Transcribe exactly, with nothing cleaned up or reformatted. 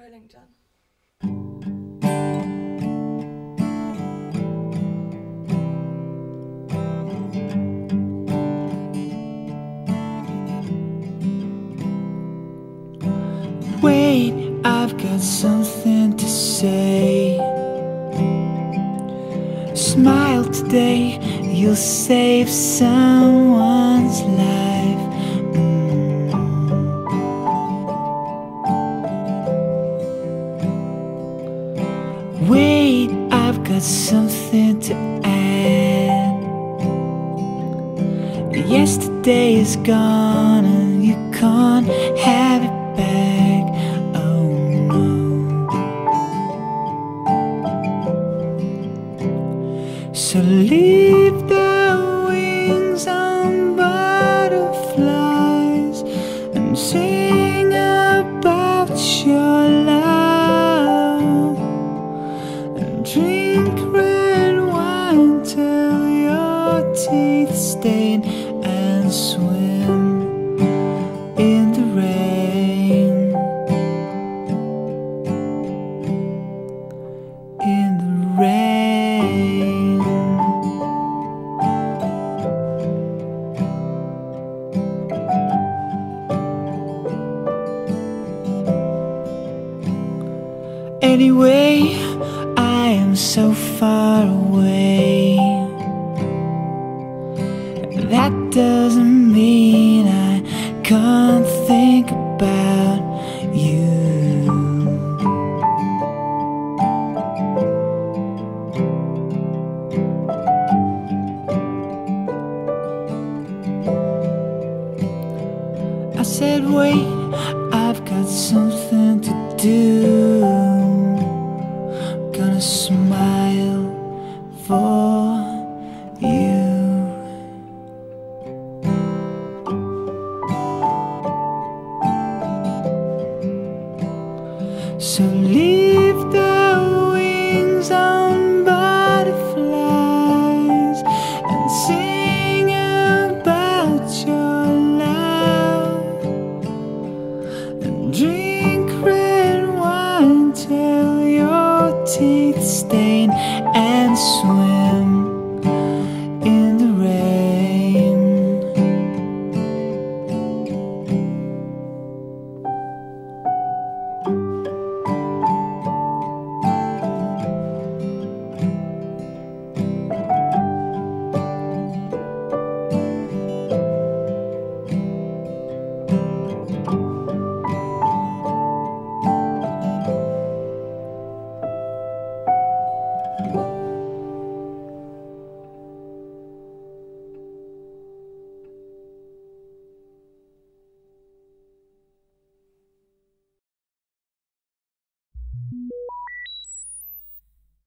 rolling, Jon. Wait, I've got something to say. Smile today, you'll save someone's life. mm. Wait, I've got something to add. Yesterday is gone and you can't have it back. Oh no. So leave the wings on butterflies and sing about your love, and drink red wine till your teeth stain, and swim in the rain, in the rain. Anyway, I am so far away. That doesn't mean I can't think about you. I said wait, I've got something to do. Gonna smile for you. So leave the wings on butterflies and sing about your love, and drink red wine till your teeth stain, and swim in the rain.